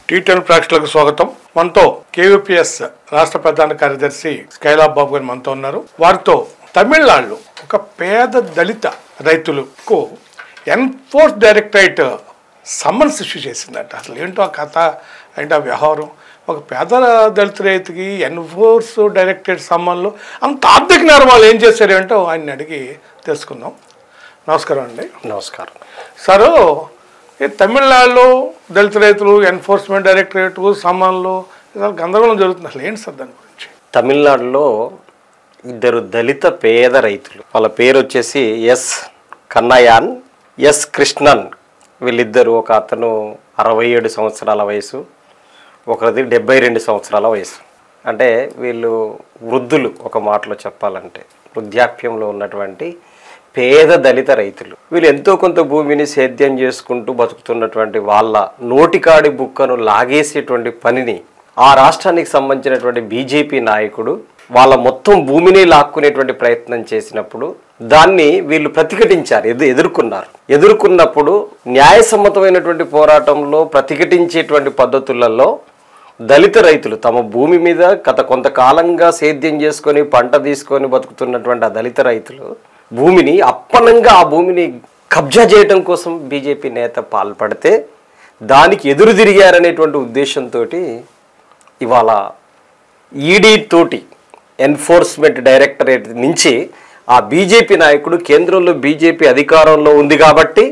టీ10 ప్రేక్షకులకు స్వాగతం. మనతో కేవీపీఎస్ రాష్ట్ర ప్రధాన కార్యదర్శి స్కైలాబ్ బాబు గారు మనతో ఉన్నారు. వారితో తమిళనాడులో ఒక పేద దళిత రైతులకు ఎన్ఫోర్స్ డైరెక్టరేట్ సమ్మన్స్ ఇష్యూ చేసిందట. అసలు ఏంటో ఆ కథ, ఏంటో ఆ వ్యవహారం. ఒక పేద దళిత రైతుకి ఎన్ఫోర్స్ డైరెక్టరేట్ సమ్మన్లో అంత ఆర్థిక నేరం వాళ్ళు ఏం చేశారు ఏంటో ఆయన్ని అడిగి తెలుసుకుందాం. నమస్కారం అండి. నమస్కారం సారు. తమిళనాడులో దళిత రైతులు ఎన్ఫోర్స్మెంట్ డైరెక్టరేట్ సమ్మన్లు గందరగోళం జరుగుతుంది. అసలు ఏంటి సార్ దాని గురించి? తమిళనాడులో ఇద్దరు దళిత పేద రైతులు, వాళ్ళ పేరు వచ్చేసి ఎస్ కన్నయాన్, ఎస్ కృష్ణన్. వీళ్ళిద్దరు, ఒక అతను 67 సంవత్సరాల వయసు, ఒకరిది 72 సంవత్సరాల వయసు. అంటే వీళ్ళు వృద్ధులు, ఒక మాటలో చెప్పాలంటే వృద్ధాప్యంలో ఉన్నటువంటి పేద దళిత రైతులు. వీళ్ళు ఎంతో కొంత భూమిని సేద్యం చేసుకుంటూ బతుకుతున్నటువంటి వాళ్ళ నోటికాడి బుక్కను లాగేసేటువంటి పనిని ఆ రాష్ట్రానికి సంబంధించినటువంటి బీజేపీ నాయకుడు వాళ్ళ మొత్తం భూమిని లాక్కునేటువంటి ప్రయత్నం చేసినప్పుడు దాన్ని వీళ్ళు ప్రతిఘటించారు, ఎదుర్కొన్నప్పుడు న్యాయసమ్మతమైనటువంటి పోరాటంలో ప్రతిఘటించేటువంటి పద్ధతులలో దళిత రైతులు తమ భూమి మీద గత కొంతకాలంగా సేద్యం చేసుకొని పంట తీసుకొని బతుకుతున్నటువంటి ఆ దళిత రైతులు భూమిని అప్పనంగా ఆ భూమిని కబ్జా చేయడం కోసం బీజేపీ నేత పాల్పడితే దానికి ఎదురు తిరిగారనేటువంటి ఉద్దేశంతో ఇవాళ ఈడీ తోటి ఎన్ఫోర్స్మెంట్ డైరెక్టరేట్ నుంచి ఆ బీజేపీ నాయకుడు, కేంద్రంలో బీజేపీ అధికారంలో ఉంది కాబట్టి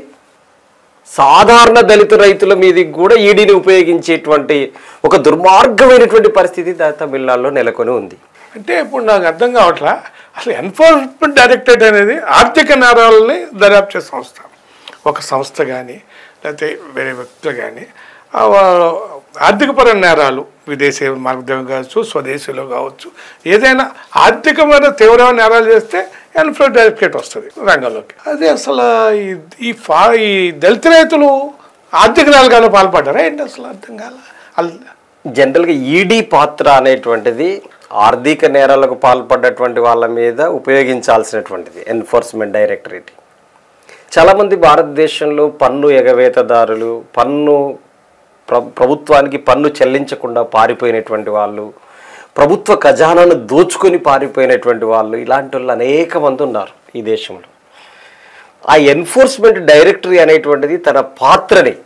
సాధారణ దళిత రైతుల మీదకి కూడా ఈడీని ఉపయోగించేటువంటి ఒక దుర్మార్గమైనటువంటి పరిస్థితి తమిళనాడులో నెలకొని ఉంది. అంటే ఇప్పుడు నాకు అర్థం కావట్లా, అసలు ఎన్ఫోర్స్మెంట్ డైరెక్టరేట్ అనేది ఆర్థిక నేరాలని దర్యాప్తు చేసే సంస్థ. ఒక సంస్థ కానీ లేకపోతే వేరే వ్యక్తులు కానీ ఆర్థికపరమైన నేరాలు, విదేశీ మార్గం కావచ్చు, స్వదేశీలో కావచ్చు, ఏదైనా ఆర్థికమైన తీవ్రమైన నేరాలు చేస్తే ఎన్ఫోర్స్మెంట్ డైరెక్టరేట్ వస్తుంది రంగంలోకి. అదే అసలు ఈ దళిత రైతులు ఆర్థిక నేరాలుగానే పాల్పడ్డారా ఏంటి? అసలు అర్థం కాల. జనరల్గా ఈడీ పాత్ర అనేటువంటిది ఆర్థిక నేరాలకు పాల్పడ్డటువంటి వాళ్ళ మీద ఉపయోగించాల్సినటువంటిది ఎన్ఫోర్స్మెంట్ డైరెక్టరేట్. చాలామంది భారతదేశంలో పన్ను ఎగవేతదారులు, ప్రభుత్వానికి పన్ను చెల్లించకుండా పారిపోయినటువంటి వాళ్ళు, ప్రభుత్వ ఖజానాను దోచుకొని పారిపోయినటువంటి వాళ్ళు, ఇలాంటి వాళ్ళు అనేక మంది ఉన్నారు ఈ దేశంలో. ఆ ఎన్ఫోర్స్మెంట్ డైరెక్టరీ అనేటువంటిది తన పాత్రని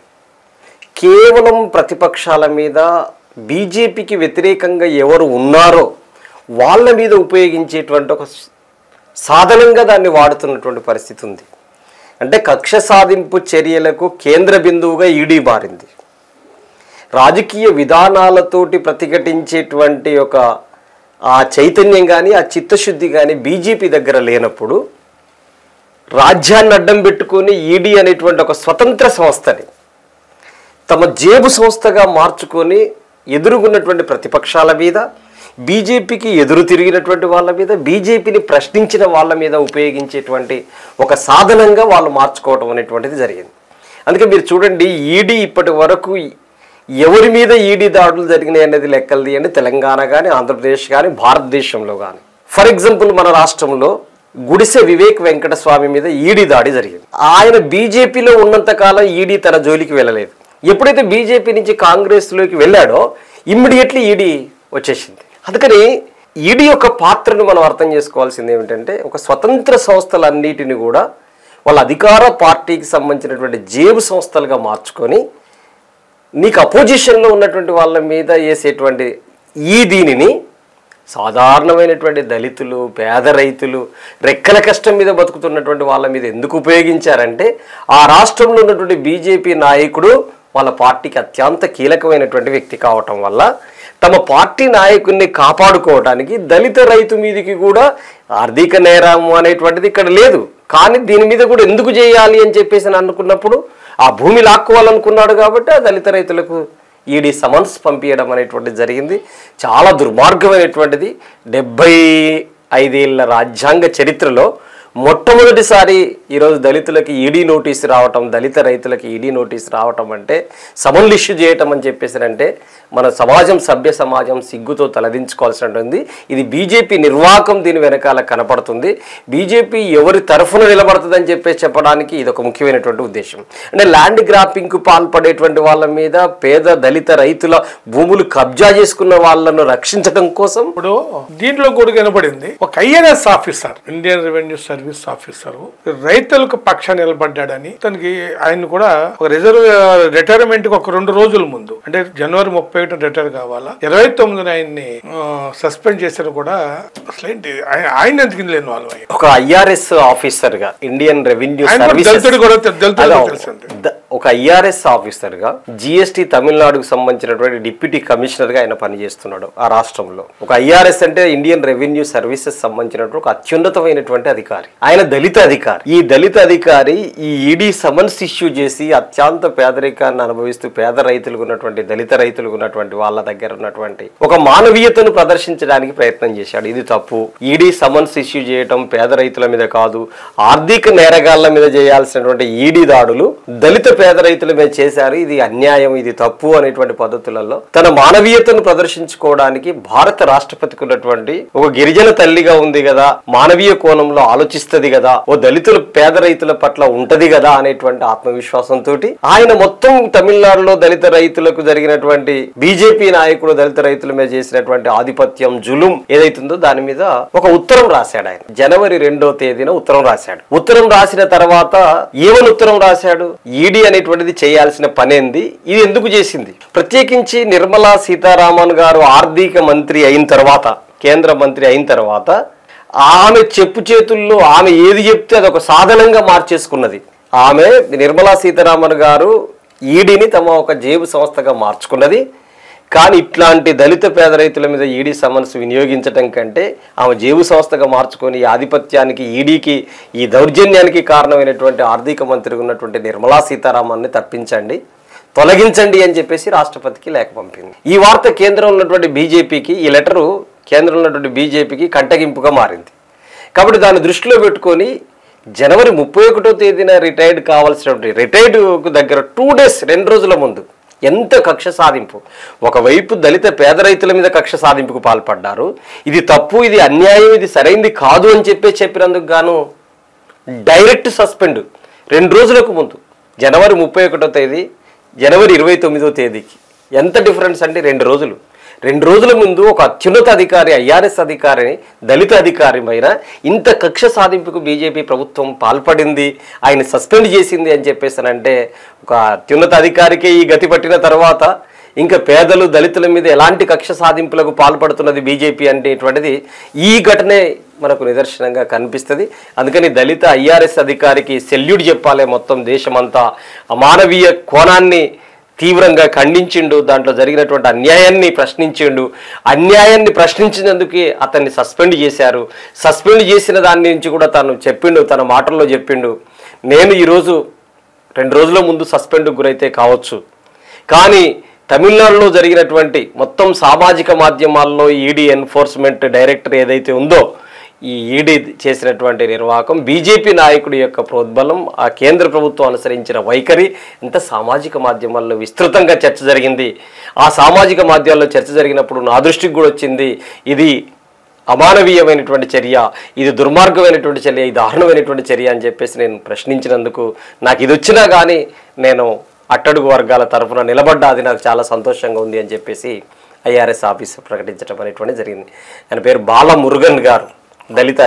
కేవలం ప్రతిపక్షాల మీద, బీజేపీకి వ్యతిరేకంగా ఎవరు ఉన్నారో వాళ్ళ మీద ఉపయోగించేటువంటి ఒక సాధనంగా దాన్ని వాడుతున్నటువంటి పరిస్థితి ఉంది. అంటే కక్ష సాధింపు చర్యలకు కేంద్ర బిందువుగా ఈడీ మారింది. రాజకీయ విధానాలతోటి ప్రతిఘటించేటువంటి ఒక ఆ చైతన్యం కానీ, ఆ చిత్తశుద్ధి కానీ బీజేపీ దగ్గర లేనప్పుడు రాజ్యాన్ని అడ్డం పెట్టుకొని ఈడీ అనేటువంటి ఒక స్వతంత్ర సంస్థని తమ జేబు సంస్థగా మార్చుకొని ఎదురుగున్నటువంటి ప్రతిపక్షాల మీద, బీజేపీకి ఎదురు తిరిగినటువంటి వాళ్ళ మీద, బీజేపీని ప్రశ్నించిన వాళ్ళ మీద ఉపయోగించేటువంటి ఒక సాధనంగా వాళ్ళు మార్చుకోవడం అనేటువంటిది జరిగింది. అందుకే మీరు చూడండి, ఈడీ ఇప్పటి వరకు ఎవరి మీద ఈడీ దాడులు జరిగినాయి అనేది లెక్కలు తీయండి. తెలంగాణ కానీ, ఆంధ్రప్రదేశ్ కానీ, భారతదేశంలో కానీ. ఫర్ ఎగ్జాంపుల్ మన రాష్ట్రంలో గుడిసె వివేక్ వెంకటస్వామి మీద ఈడీ దాడి జరిగింది. ఆయన బీజేపీలో ఉన్నంతకాలం ఈడీ తన జోలికి వెళ్ళలేదు. ఎప్పుడైతే బీజేపీ నుంచి కాంగ్రెస్లోకి వెళ్ళాడో ఇమ్మీడియట్లీ ఈడీ వచ్చేసింది. అందుకని ఈడీ యొక్క పాత్రను మనం అర్థం చేసుకోవాల్సింది ఏమిటంటే, ఒక స్వతంత్ర సంస్థలన్నిటిని కూడా వాళ్ళ అధికార పార్టీకి సంబంధించినటువంటి జేబు సంస్థలుగా మార్చుకొని నీకు అపోజిషన్లో ఉన్నటువంటి వాళ్ళ మీద వేసేటువంటి దీనిని సాధారణమైనటువంటి దళితులు, పేద రైతులు, రెక్కల కష్టం మీద బతుకుతున్నటువంటి వాళ్ళ మీద ఎందుకు ఉపయోగించారంటే, ఆ రాష్ట్రంలో ఉన్నటువంటి బీజేపీ నాయకుడు వాళ్ళ పార్టీకి అత్యంత కీలకమైనటువంటి వ్యక్తి కావటం వల్ల తమ పార్టీ నాయకుడిని కాపాడుకోవడానికి దళిత రైతు మీదకి కూడా ఆర్థిక నేరం అనేటువంటిది ఇక్కడ లేదు. కానీ దీని మీద కూడా ఎందుకు చేయాలి అని చెప్పేసి అనుకున్నప్పుడు ఆ భూమి లాక్కోవాలనుకున్నాడు కాబట్టి ఆ దళిత రైతులకు ఈడీ సమన్స్ పంపించడం అనేటువంటిది జరిగింది. చాలా దుర్మార్గమైనటువంటిది. 75 ఏళ్ల రాజ్యాంగ చరిత్రలో మొట్టమొదటిసారి ఈరోజు దళితులకి ఈడీ నోటీసు రావటం, దళిత రైతులకి ఈడీ నోటీసు రావటం అంటే సమన్లు ఇష్యూ చేయటం అని చెప్పేసారంటే మన సమాజం, సభ్య సమాజం సిగ్గుతో తలదించుకోవాల్సినటువంటి ఇది బీజేపీ నిర్వాహకం దీని వెనకాల కనపడుతుంది. బీజేపీ ఎవరి తరఫున నిలబడుతుందని చెప్పేసి చెప్పడానికి ఇది ఒక ముఖ్యమైనటువంటి ఉద్దేశం. అంటే ల్యాండ్ గ్రాపింగ్కు పాల్పడేటువంటి వాళ్ళ మీద, పేద దళిత రైతుల భూములు కబ్జా చేసుకున్న వాళ్ళను రక్షించడం కోసం ఇప్పుడు దీంట్లో కూడా కనబడింది ఒక IRS officer, Indian revenue service officer రైతులకు పక్షాన నిలబడ్డాడని తనకి ఆయన కూడా ఒక రిటైర్మెంట్ కి ఒక 2 రోజుల ముందు అంటే జనవరి 31 రిటైర్ కావాలా, 29 ఆయన్ని సస్పెండ్ చేశారు కూడా. అసలు ఏంటి ఆయన ఎందుకు లేని వాళ్ళు ఒక IRS ఆఫీసర్ గా, ఇండియన్ రెవెన్యూ సర్వీస్ ఒక IRS ఆఫీసర్ గా GST తమిళనాడుకు సంబంధించినటువంటి డిప్యూటీ కమిషనర్ గా ఆయన పనిచేస్తున్నాడు ఆ రాష్ట్రంలో. ఒక IRS అంటే ఇండియన్ రెవెన్యూ సర్వీసెస్ సంబంధించినటువంటి ఒక అత్యున్నతమైనటువంటి అధికారి. ఆయన దళిత అధికారి. ఈ దళిత అధికారి ఈ ఈడీ సమన్స్ ఇష్యూ చేసి అత్యంత పేదరికాన్ని అనుభవిస్తూ పేద రైతులకు ఉన్నటువంటి, దళిత రైతులకు ఉన్నటువంటి వాళ్ళ దగ్గర ఉన్నటువంటి ఒక మానవీయతను ప్రదర్శించడానికి ప్రయత్నం చేశాడు. ఇది తప్పు. ఈడీ సమన్స్ ఇష్యూ చేయటం పేద రైతుల మీద కాదు, ఆర్థిక నేరగాళ్ల మీద చేయాల్సినటువంటి ఈడీ దాడులు దళిత పేద రైతుల మీద చేశారు. ఇది అన్యాయం, ఇది తప్పు అనేటువంటి పద్ధతులలో తన మానవీయతను ప్రదర్శించుకోవడానికి భారత రాష్ట్రపతికి ఉన్నటువంటి ఒక గిరిజన తల్లిగా ఉంది కదా, మానవీయ కోణంలో ఆలోచిస్తుంది కదా, ఓ దళితుల పేద రైతుల పట్ల ఉంటది కదా అనేటువంటి ఆత్మవిశ్వాసంతో ఆయన మొత్తం తమిళనాడులో దళిత రైతులకు జరిగినటువంటి బీజేపీ నాయకుడు దళిత రైతుల మీద చేసినటువంటి ఆధిపత్యం, జులుం ఏదైతుందో దాని మీద ఒక ఉత్తరం రాశాడు. ఆయన జనవరి 2వ తేదీన ఉత్తరం రాశాడు. ఉత్తరం రాసిన తర్వాత ఏమని ఉత్తరం రాశాడు? ఈడీ అనేటువంటిది చేయాల్సిన పనేంది, ఇది ఎందుకు చేసింది? ప్రత్యేకించి నిర్మలా సీతారామన్ గారు ఆర్థిక మంత్రి అయిన తర్వాత, కేంద్ర మంత్రి అయిన తర్వాత ఆమె చెప్పు చేతుల్లో ఆమె ఏది చెప్తే అది ఒక సాధనంగా మార్చేసుకున్నది. ఆమె నిర్మలా సీతారామన్ గారు ఈడీని తమ ఒక జేబు సంస్థగా మార్చుకున్నది. కానీ ఇట్లాంటి దళిత పేద రైతుల మీద ఈడీ సమన్స్ వినియోగించడం కంటే ఆమె జేబు సంస్థగా మార్చుకొని ఆధిపత్యానికి, ఈడీకి, ఈ దౌర్జన్యానికి కారణమైనటువంటి ఆర్థిక మంత్రి ఉన్నటువంటి నిర్మలా సీతారామన్ని తప్పించండి, తొలగించండి అని చెప్పేసి రాష్ట్రపతికి లేఖ పంపింది. ఈ వార్త కేంద్రంలో ఉన్నటువంటి బీజేపీకి, ఈ లెటరు కేంద్రంలో ఉన్నటువంటి బీజేపీకి కంటగింపుగా మారింది. కాబట్టి దాన్ని దృష్టిలో పెట్టుకొని జనవరి 31వ తేదీన రిటైర్డ్ కావాల్సినటువంటి, రిటైర్డ్కు దగ్గర 2 డేస్ 2 రోజుల ముందు ఎంత కక్ష సాధింపు! ఒకవైపు దళిత పేద రైతుల మీద కక్ష సాధింపుకు పాల్పడ్డారు. ఇది తప్పు, ఇది అన్యాయం, ఇది సరైంది కాదు అని చెప్పినందుకు గాను డైరెక్ట్ సస్పెండ్ 2 రోజులకు ముందు, జనవరి 31వ తేదీ, జనవరి 29వ తేదీకి ఎంత డిఫరెన్స్ అంటే 2 రోజులు. 2 రోజుల ముందు ఒక అత్యున్నత అధికారి, IRS అధికారిని, దళిత అధికారి పైన ఇంత కక్ష సాధింపుకు బీజేపీ ప్రభుత్వం పాల్పడింది, ఆయన సస్పెండ్ చేసింది అని చెప్పేసానంటే ఒక అత్యున్నత అధికారికే ఈ గతి పట్టిన తర్వాత ఇంకా పేదలు, దళితుల మీద ఎలాంటి కక్ష సాధింపులకు పాల్పడుతున్నది బీజేపీ అనేటువంటిది ఈ ఘటనే మనకు నిదర్శనంగా కనిపిస్తుంది. అందుకని దళిత IRS అధికారికి సెల్యూట్ చెప్పాలి. మొత్తం దేశమంతా అమానవీయ కోణాన్ని తీవ్రంగా ఖండించిండు, దాంట్లో జరిగినటువంటి అన్యాయాన్ని ప్రశ్నించిండు. అన్యాయాన్ని ప్రశ్నించినందుకే అతన్ని సస్పెండ్ చేశారు. సస్పెండ్ చేసిన దాని నుంచి కూడా తను చెప్పిండు, తన మాటల్లో చెప్పిండు, నేను ఈరోజు 2 రోజుల ముందు సస్పెండ్కు గురైతే కావచ్చు, కానీ తమిళనాడులో జరిగినటువంటి మొత్తం సామాజిక మాధ్యమాల్లో ఈడీ ఎన్ఫోర్స్మెంట్ డైరెక్టర్ ఏదైతే ఉందో, ఈ ఈడీ చేసినటువంటి నిర్వాహకం, బీజేపీ నాయకుడి యొక్క ప్రోద్బలం, ఆ కేంద్ర ప్రభుత్వం అనుసరించిన వైఖరి ఎంత సామాజిక మాధ్యమాల్లో విస్తృతంగా చర్చ జరిగింది. ఆ సామాజిక మాధ్యమాల్లో చర్చ జరిగినప్పుడు నా దృష్టికి కూడా వచ్చింది, ఇది అమానవీయమైనటువంటి చర్య, ఇది దుర్మార్గమైనటువంటి చర్య, ఇది దారుణమైనటువంటి చర్య అని చెప్పేసి నేను ప్రశ్నించినందుకు నాకు ఇది వచ్చినా కానీ నేను అట్టడుగు వర్గాల తరఫున నిలబడ్డా, అది నాకు చాలా సంతోషంగా ఉంది అని చెప్పేసి IRS ఆఫీస్ ప్రకటించడం అనేటువంటి జరిగింది. ఆయన పేరు బాలమురుగన్ గారు, దళిత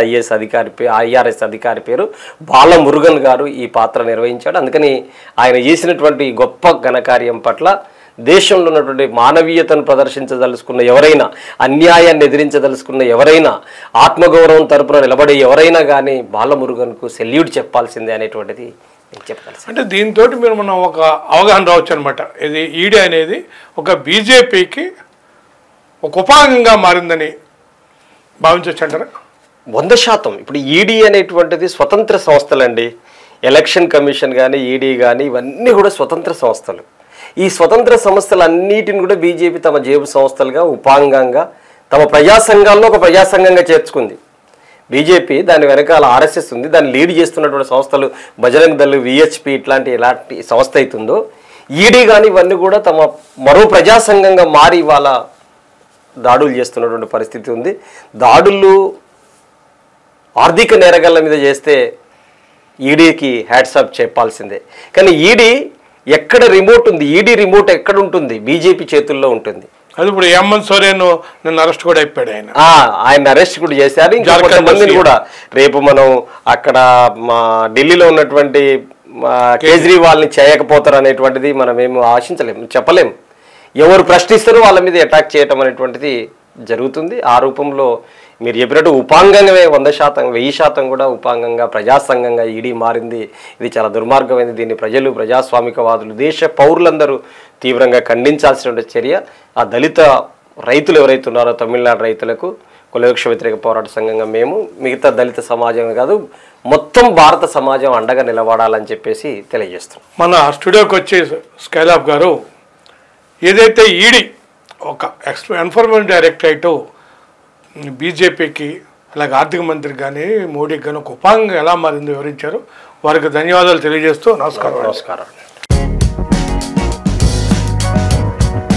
IRS అధికారి పేరు బాలమురుగన్ గారు ఈ పాత్ర నిర్వహించాడు. అందుకని ఆయన చేసినటువంటి గొప్ప ఘనకార్యం పట్ల దేశంలో ఉన్నటువంటి మానవీయతను ప్రదర్శించదలుచుకున్న ఎవరైనా, అన్యాయాన్ని ఎదిరించదలుచుకున్న ఎవరైనా, ఆత్మగౌరవం తరపున నిలబడే ఎవరైనా కానీ బాలమురుగన్కు సెల్యూట్ చెప్పాల్సిందే అనేటువంటిది చెప్పగలరు. అంటే దీంతో మనం ఒక అవగాహన రావచ్చు అనమాట. ఇది ఈడీ అనేది ఒక బీజేపీకి ఒక ఉపాంగంగా మారిందని భావించవచ్చు అంటారా? 100%. ఇప్పుడు ఈడీ అనేటువంటిది స్వతంత్ర సంస్థలండి. ఎలక్షన్ కమిషన్ కానీ, ఈడీ కానీ, ఇవన్నీ కూడా స్వతంత్ర సంస్థలు. ఈ స్వతంత్ర సంస్థలన్నిటిని కూడా బీజేపీ తమ జేబు సంస్థలుగా, ఉపాంగంగా, తమ ప్రజా సంఘాల్లో ఒక ప్రజా సంఘంగా చేర్చుకుంది. బీజేపీ దాని వెనకాల ఆర్ఎస్ఎస్ ఉంది, దాన్ని లీడ్ చేస్తున్నటువంటి సంస్థలు బజరంగ్ దళ్, విహెచ్పి ఇలాంటి సంస్థ అవుతుందో, ఈడీ కానీ ఇవన్నీ కూడా తమ మరో ప్రజాసంఘంగా మారి ఇవాళ దాడులు చేస్తున్నటువంటి పరిస్థితి ఉంది. దాడులు ఆర్థిక నేరగాళ్ల మీద చేస్తే ఈడీకి హ్యాట్సాప్ చెప్పాల్సిందే. కానీ ఈడీ ఎక్కడ రిమోట్ ఉంది, ఈడీ రిమోట్ ఎక్కడ ఉంటుంది? బీజేపీ చేతుల్లో ఉంటుంది. అది ఇప్పుడు హేమంత్ సోరెన్ నిన్న అరెస్ట్ కూడా అయిపోయాడు. ఆయన అరెస్ట్ కూడా చేశారు. ఇంకా కొంతమందిని కూడా రేపు మనం అక్కడ మా ఢిల్లీలో ఉన్నటువంటి కేజ్రీవాల్ని చేయకపోతారు అనేటువంటిది మనం ఏమి ఆశించలేము, చెప్పలేము. ఎవరు ప్రశ్నిస్తారో వాళ్ళ మీద అటాక్ చేయటం అనేటువంటిది జరుగుతుంది. ఆ రూపంలో మీరు చెప్పినట్టు ఉపాంగంగా 100%, 1000% కూడా ఉపాంగంగా ప్రజాసంఘంగా ఈడీ మారింది. ఇది చాలా దుర్మార్గమైనది. దీన్ని ప్రజలు, ప్రజాస్వామికవాదులు, దేశ పౌరులందరూ తీవ్రంగా ఖండించాల్సిన చర్య. ఆ దళిత రైతులు ఎవరైతే ఉన్నారో తమిళనాడు రైతులకు కులవృక్ష వ్యతిరేక పోరాట సంఘంగా మేము, మిగతా దళిత సమాజం కాదు మొత్తం భారత సమాజం అండగా నిలబడాలని చెప్పేసి తెలియజేస్తున్నాం. మన స్టూడియోకి వచ్చి స్కైలాబ్ గారు ఏదైతే ఈడీ ఒక ఎన్ఫోర్స్మెంట్ డైరెక్టరేట్ బీజేపీకి అలాగే ఆర్థిక మంత్రికి కానీ మోడీకి కానీ ఒక ఉపాంగంగా ఎలా మారిందో వివరించారు. వారికి ధన్యవాదాలు తెలియజేస్తూ నమస్కారం.